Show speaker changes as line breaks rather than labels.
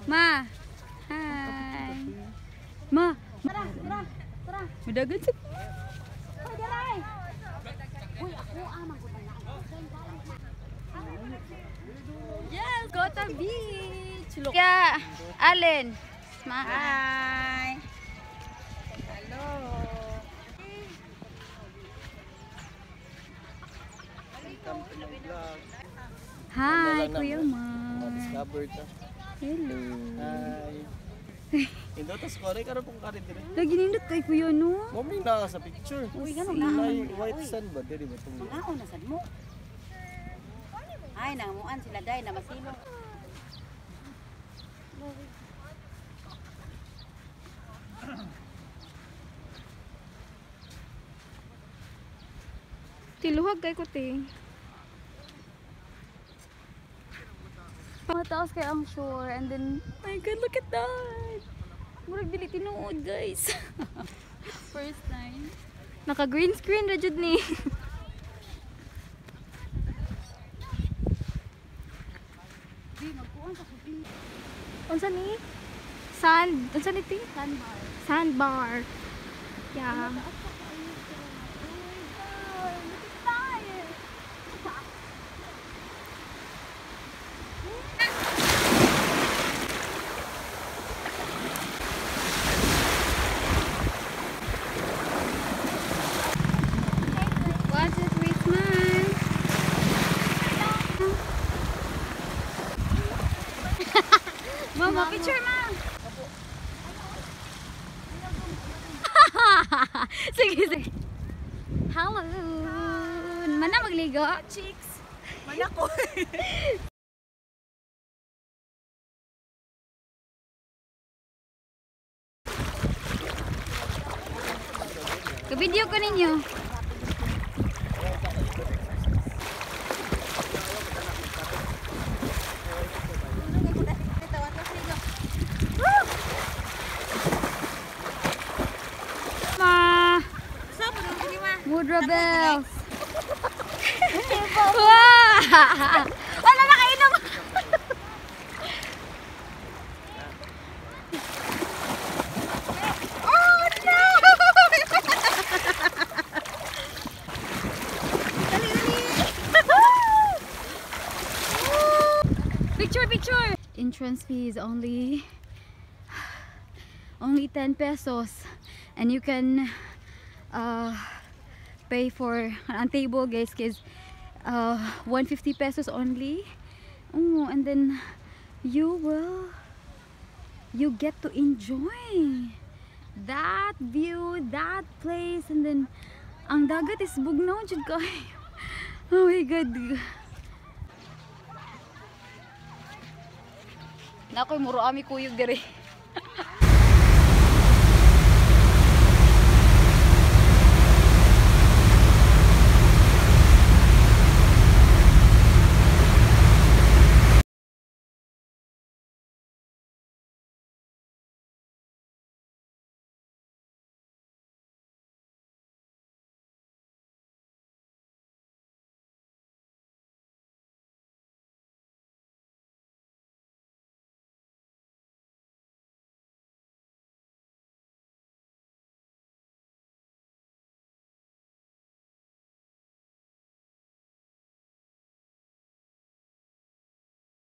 Ma. Hi. Ma. Tara. Madagan sa. Yes, go to beach. Look. Yeah, Allen. Hi. Hello. Hi, Kuya Mar. Hello.
Hi. Indo tas kore karon pong karin dire.
Lagi nindot kay Kuya no.
Mommy na sa picture.
Uy, ganun na.
White sun ba dire ba tong?
Mga na sad mo. Ay, nangamuan sila day na masilong.
Tiluhag kay ko te. Mataas kay ang shore and then, my God, look at that! Murag dili tinuod guys. First time. Naka green screen ra jud ni. Unsa ni? Unsa ni ting? Sandbar. Sandbar. Yeah. Mama, picture ma! Sige, sige. Hello! Mana magligo? Chicks! Mana ko! Ka-video ko ninyo. Mudra bells. Wah! Wala na kainom. Oh no! Picture. Entrance fee is only 10 pesos and you can pay for an table guys cause 150 pesos only. Oh, and then you get to enjoy that view, that place, and then ang dagat is bugnaw jud kay. Oh my God. Nakoy muro ami kuyog diri.